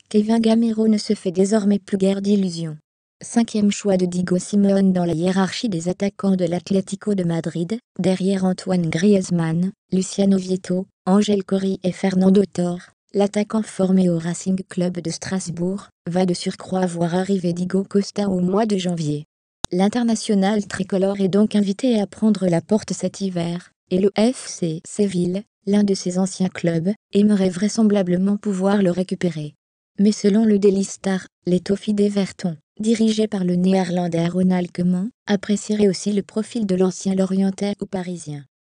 Kevin Gamero ne se fait désormais plus guère d'illusions. 5e choix de Diego Simeone dans la hiérarchie des attaquants de l'Atlético de Madrid, derrière Antoine Griezmann, Luciano Vietto, Ángel Corrí et Fernando Torres. L'attaquant formé au Racing Club de Strasbourg va de surcroît voir arriver Diego Costa au mois de janvier. L'international tricolore est donc invité à prendre la porte cet hiver, et le FC Séville, l'un de ses anciens clubs, aimerait vraisemblablement pouvoir le récupérer. Mais selon le Daily Star, les Toffees d'Everton, dirigé par le néerlandais Ronald Koeman, apprécierait aussi le profil de l'ancien Lorientais ou parisien.